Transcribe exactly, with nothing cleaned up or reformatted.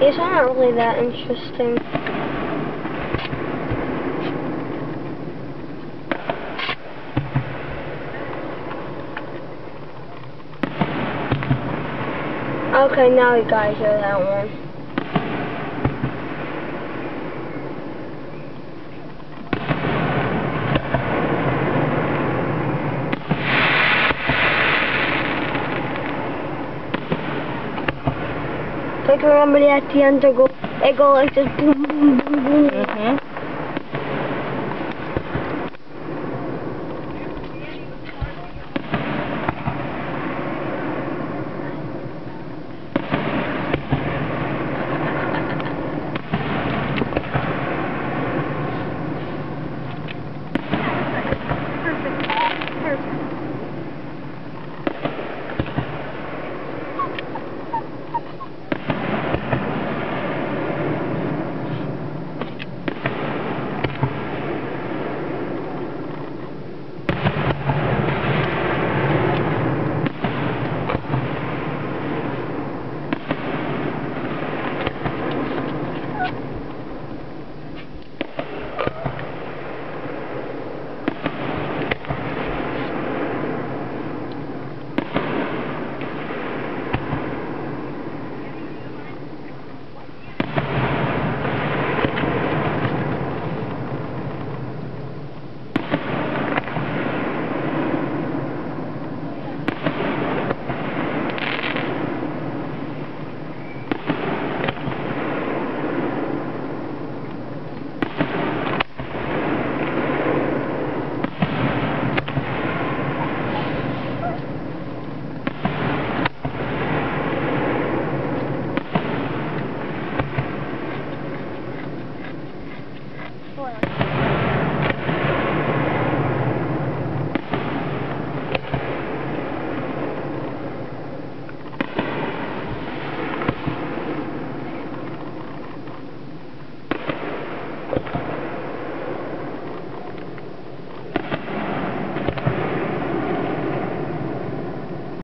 these aren't really that interesting. Okay, now you guys hear that one. Like remember at the end they go, they go like this boom boom boom boom. Mm-hmm.